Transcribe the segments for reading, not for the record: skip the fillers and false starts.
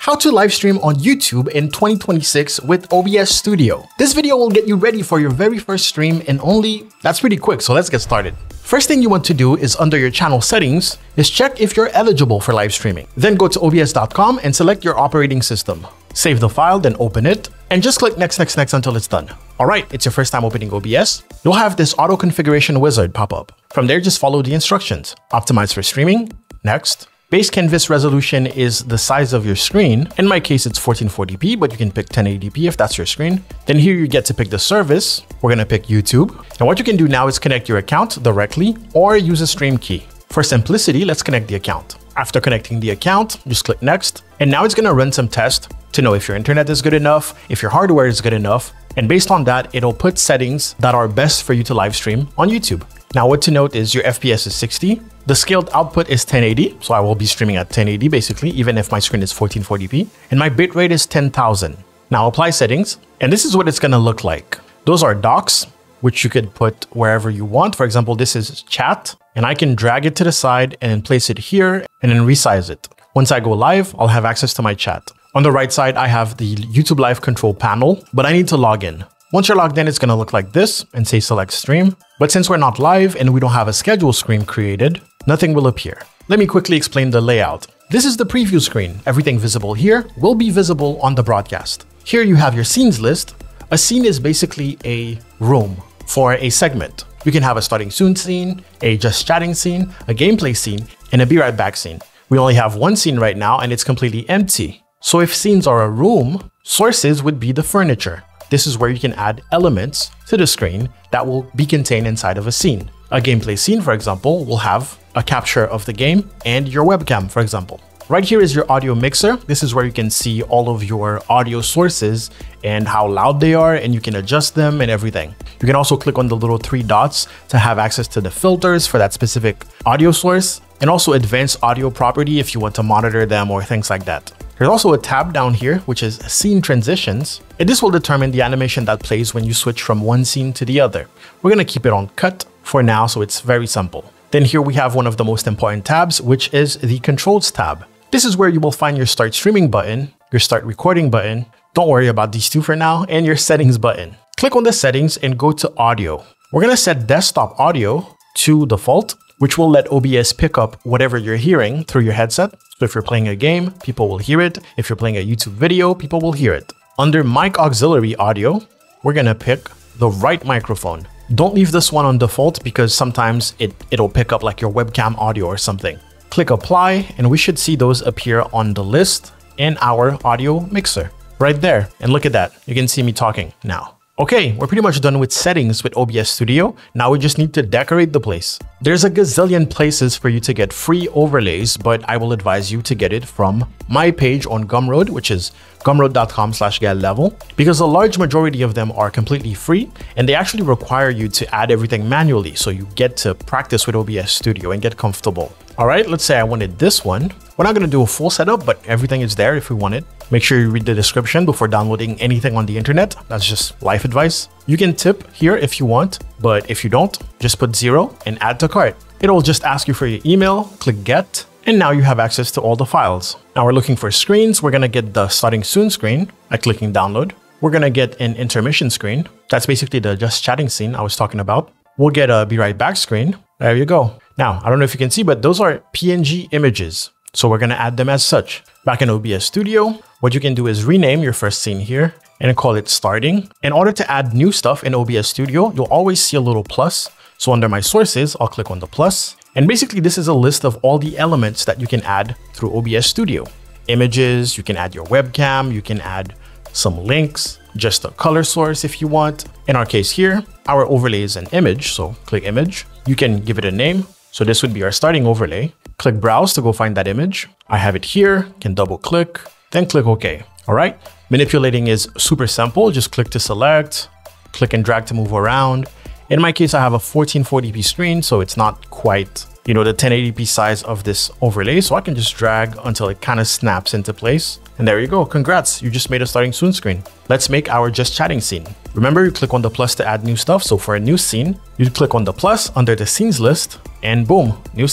How to live stream on YouTube in 2026 with OBS Studio. This video will get you ready for your very first stream in that's pretty quick, so let's get started. First thing you want to do is under your channel settings is check if you're eligible for live streaming. Then go to obs.com and select your operating system. Save the file, then open it, and just click next until it's done. Alright, it's your first time opening OBS. You'll have this auto configuration wizard pop up. From there, just follow the instructions. Optimize for streaming, next. Base canvas resolution is the size of your screen. In my case, it's 1440p, but you can pick 1080p if that's your screen. Then here you get to pick the service. We're gonna pick YouTube. And what you can do now is connect your account directly or use a stream key. For simplicity, let's connect the account. After connecting the account, just click next. And now it's gonna run some tests to know if your internet is good enough, if your hardware is good enough. And based on that, it'll put settings that are best for you to live stream on YouTube. Now, what to note is your FPS is 60. The scaled output is 1080, so I will be streaming at 1080 basically, even if my screen is 1440p. And my bitrate is 10,000. Now apply settings, and this is what it's gonna look like. Those are docks, which you could put wherever you want. For example, this is chat, and I can drag it to the side and then place it here and then resize it. Once I go live, I'll have access to my chat. On the right side, I have the YouTube Live control panel, but I need to log in. Once you're logged in, it's gonna look like this and say select stream. But since we're not live and we don't have a schedule screen created, nothing will appear. Let me quickly explain the layout. This is the preview screen. Everything visible here will be visible on the broadcast. Here you have your scenes list. A scene is basically a room for a segment. You can have a starting soon scene, a just chatting scene, a gameplay scene, and a be right back scene. We only have one scene right now and it's completely empty. So if scenes are a room, sources would be the furniture. This is where you can add elements to the screen that will be contained inside of a scene. A gameplay scene, for example, will have a capture of the game and your webcam, for example. Right here is your audio mixer. This is where you can see all of your audio sources and how loud they are, and you can adjust them and everything. You can also click on the little 3 dots to have access to the filters for that specific audio source, and also advanced audio property if you want to monitor them or things like that. There's also a tab down here, which is scene transitions, and this will determine the animation that plays when you switch from one scene to the other. We're gonna keep it on cut for now, so it's very simple. Then here we have one of the most important tabs, which is the controls tab. This is where you will find your start streaming button, your start recording button, don't worry about these two for now, and your settings button. Click on the settings and go to audio. We're gonna set desktop audio to default, which will let OBS pick up whatever you're hearing through your headset. So if you're playing a game, people will hear it. If you're playing a YouTube video, people will hear it. Under mic auxiliary audio, we're gonna pick the right microphone. Don't leave this one on default because sometimes it'll pick up like your webcam audio or something. Click apply and we should see those appear on the list in our audio mixer right there. And look at that, you can see me talking now. Okay, we're pretty much done with settings with OBS Studio. Now we just need to decorate the place. There's a gazillion places for you to get free overlays, but I will advise you to get it from my page on Gumroad, which is gumroad.com/getlevel, because a large majority of them are completely free and they actually require you to add everything manually. So you get to practice with OBS Studio and get comfortable. All right, let's say I wanted this one. We're not gonna do a full setup, but everything is there if we want it. Make sure you read the description before downloading anything on the internet. That's just life advice. You can tip here if you want, but if you don't, just put 0 and add to cart. It'll just ask you for your email, click get, and now you have access to all the files. Now we're looking for screens. We're gonna get the starting soon screen by clicking download. We're gonna get an intermission screen. That's basically the just chatting scene I was talking about. We'll get a be right back screen. There you go. Now, I don't know if you can see, but those are PNG images. So we're gonna add them as such. Back in OBS Studio, what you can do is rename your first scene here and call it starting. In order to add new stuff in OBS Studio, you'll always see a little plus. So under my sources, I'll click on the plus. And basically this is a list of all the elements that you can add through OBS Studio. Images, you can add your webcam, you can add some links, just a color source if you want. In our case here, our overlay is an image, so click image. You can give it a name. So this would be our starting overlay. Click browse to go find that image. I have it here, can double click, then click OK. All right, manipulating is super simple. Just click to select, click and drag to move around. In my case, I have a 1440p screen, so it's not quite, the 1080p size of this overlay. So I can just drag until it kind of snaps into place. And there you go. Congrats, you just made a starting soon screen. Let's make our just chatting scene. Remember, you click on the plus to add new stuff. So for a new scene, you click on the plus under the scenes list and boom, new scene.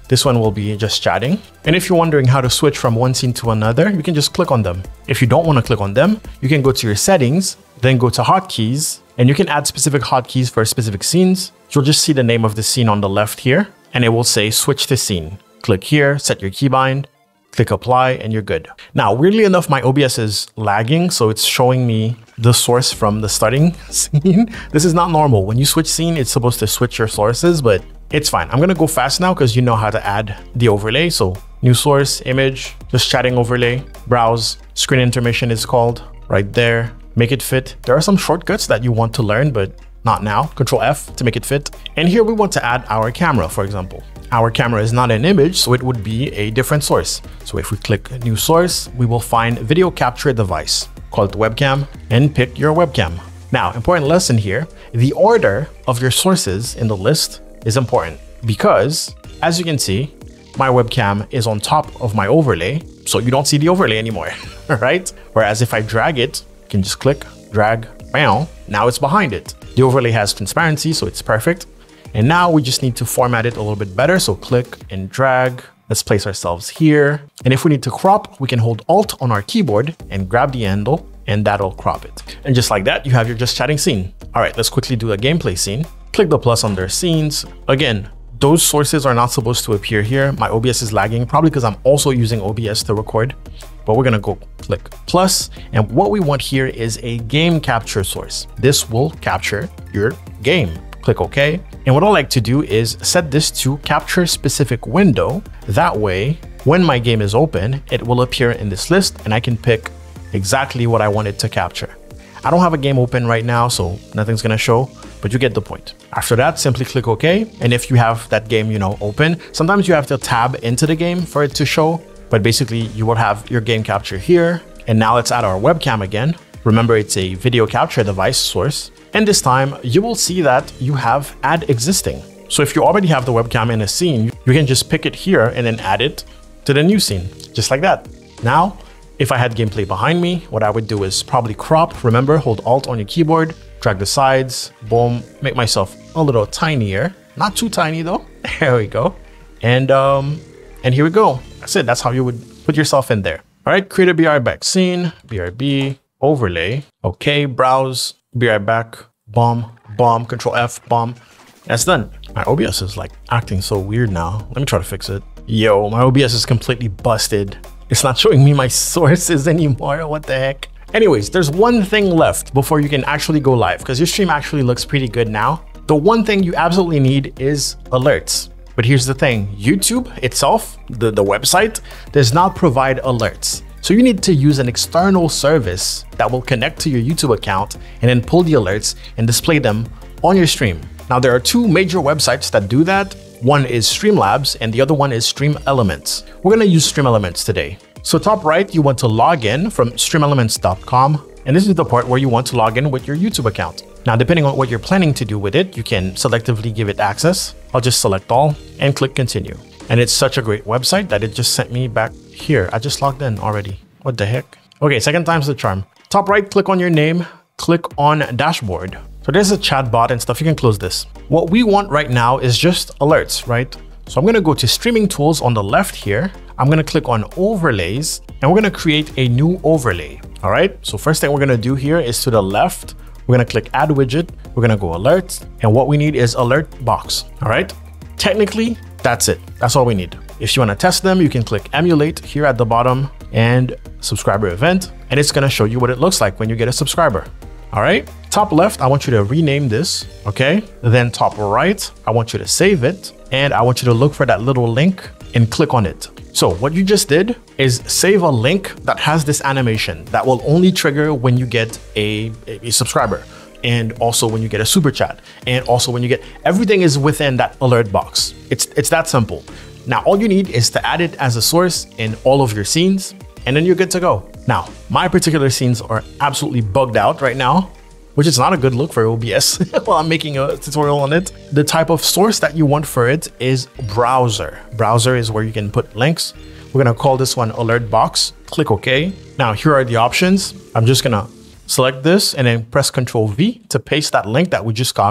This one will be just chatting. And if you're wondering how to switch from one scene to another, you can just click on them. If you don't want to click on them, you can go to your settings, then go to hotkeys, and you can add specific hotkeys for specific scenes. You'll just see the name of the scene on the left here, and it will say switch to scene. Click here, set your keybind, click apply, and you're good. Now, weirdly enough, my OBS is lagging, so it's showing me the source from the starting scene. This is not normal. When you switch scene, it's supposed to switch your sources, but it's fine. I'm gonna go fast now because you know how to add the overlay. So new source, image, just chatting overlay, browse, screen intermission is called right there. Make it fit. There are some shortcuts that you want to learn, but not now. Control F to make it fit. And here we want to add our camera, for example. Our camera is not an image, so it would be a different source. So if we click new source, we will find video capture device. Call it webcam and pick your webcam. Now, important lesson here, the order of your sources in the list is important because, as you can see, my webcam is on top of my overlay, so you don't see the overlay anymore, right? Whereas if I drag it, you can just click, drag, bam, now it's behind it. The overlay has transparency, so it's perfect. And now we just need to format it a little bit better. So click and drag. Let's place ourselves here. And if we need to crop, we can hold Alt on our keyboard and grab the handle, and that'll crop it. And just like that, you have your just chatting scene. All right, let's quickly do a gameplay scene. Click the plus under scenes. Again, those sources are not supposed to appear here. My OBS is lagging, probably because I'm also using OBS to record. But we're gonna go click plus. And what we want here is a game capture source. This will capture your game. Click OK. And what I like to do is set this to capture specific window. That way, when my game is open, it will appear in this list and I can pick exactly what I want it to capture. I don't have a game open right now, so nothing's gonna show, but you get the point. After that, simply click OK. And if you have that game, open, sometimes you have to tab into the game for it to show, but basically you will have your game capture here. And now let's add our webcam again. Remember, it's a video capture device source. And this time you will see that you have add existing. So if you already have the webcam in a scene, you can just pick it here and then add it to the new scene, just like that. Now, if I had gameplay behind me, what I would do is probably crop. Remember, hold Alt on your keyboard, drag the sides, boom, make myself a little tinier. Not too tiny though. There we go. And here we go. That's it. That's how you would put yourself in there. All right, create a BR back scene, BRB, overlay. Okay, browse, be right back, bomb, Control F, bomb. That's done. My OBS is like acting so weird now. Let me try to fix it. Yo, my OBS is completely busted. It's not showing me my sources anymore. What the heck? Anyways, there's one thing left before you can actually go live because your stream actually looks pretty good now. The one thing you absolutely need is alerts. But here's the thing, YouTube itself, the website, does not provide alerts. So you need to use an external service that will connect to your YouTube account and then pull the alerts and display them on your stream. Now, there are two major websites that do that. One is Streamlabs and the other one is Stream Elements. We're gonna use Stream Elements today. So top right, you want to log in from streamelements.com. And this is the part where you want to log in with your YouTube account. Now, depending on what you're planning to do with it, you can selectively give it access. I'll just select all and click continue. And it's such a great website that it just sent me back here. I just logged in already. What the heck? Okay, second time's the charm. Top right, click on your name, click on dashboard. So there's a chat bot and stuff. You can close this. What we want right now is just alerts, right? So I'm gonna go to streaming tools on the left here. I'm gonna click on overlays and we're gonna create a new overlay. All right, so first thing we're gonna do here is to the left, we're gonna click add widget. We're gonna go alerts. And what we need is alert box. All right, technically, that's it. That's all we need. If you want to test them, you can click emulate here at the bottom and subscriber event, and it's going to show you what it looks like when you get a subscriber. All right. Top left, I want you to rename this. Okay. Then top right, I want you to save it. And I want you to look for that little link and click on it. So what you just did is save a link that has this animation that will only trigger when you get a subscriber. And also when you get a super chat, and also when you get, everything is within that alert box. It's that simple. Now, all you need is to add it as a source in all of your scenes, and then you're good to go. Now, my particular scenes are absolutely bugged out right now, which is not a good look for OBS while I'm making a tutorial on it. The type of source that you want for it is browser. Browser is where you can put links. We're gonna call this one alert box. Click OK. Now, here are the options. I'm just gonna select this and then press Ctrl V to paste that link that we just copied.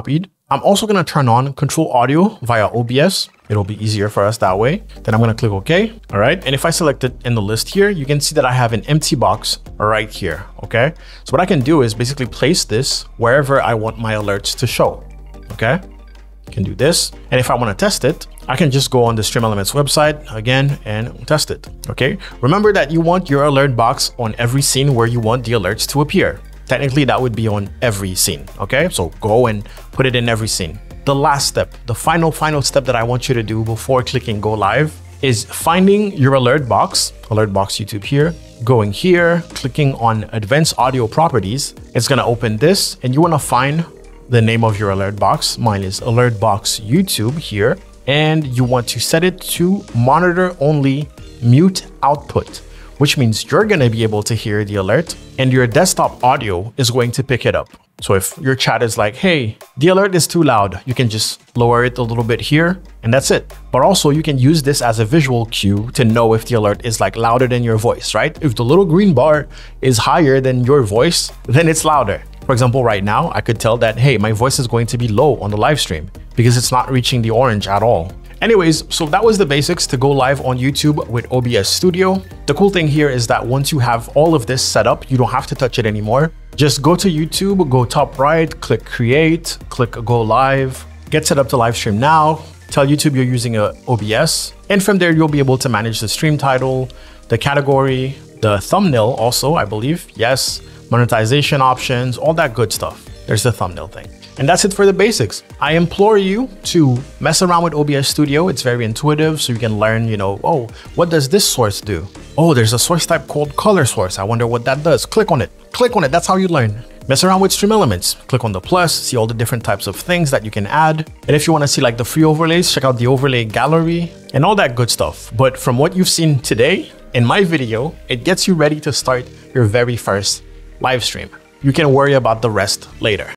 I'm also going to turn on control audio via OBS. It'll be easier for us that way. Then I'm going to click OK. All right. And if I select it in the list here, you can see that I have an empty box right here. Okay. So what I can do is basically place this wherever I want my alerts to show. Okay. You can do this. And if I want to test it, I can just go on the Stream Elements website again and test it. Okay. Remember that you want your alert box on every scene where you want the alerts to appear. Technically, that would be on every scene. Okay. So go and put it in every scene. The last step, the final step that I want you to do before clicking go live is finding your alert box YouTube here, going here, clicking on advanced audio properties. It's going to open this and you want to find the name of your alert box. Mine is alert box YouTube here. And you want to set it to monitor only mute output, which means you're going to be able to hear the alert and your desktop audio is going to pick it up. So if your chat is like, hey, the alert is too loud, you can just lower it a little bit here and that's it. But also you can use this as a visual cue to know if the alert is like louder than your voice, right? If the little green bar is higher than your voice, then it's louder. For example, right now, I could tell that, hey, my voice is going to be low on the live stream because it's not reaching the orange at all. Anyways, so that was the basics to go live on YouTube with OBS Studio. The cool thing here is that once you have all of this set up, you don't have to touch it anymore. Just go to YouTube, go top right, click create, click go live, get set up to live stream now, tell YouTube you're using a OBS. And from there, you'll be able to manage the stream title, the category, the thumbnail also, I believe. Yes, monetization options, all that good stuff. There's the thumbnail thing. And that's it for the basics. I implore you to mess around with OBS Studio. It's very intuitive, so you can learn, oh, what does this source do? Oh, there's a source type called color source. I wonder what that does. Click on it. Click on it. That's how you learn. Mess around with Stream Elements. Click on the plus, see all the different types of things that you can add. And if you want to see like the free overlays, check out the overlay gallery and all that good stuff. But from what you've seen today in my video, it gets you ready to start your very first live stream. You can worry about the rest later.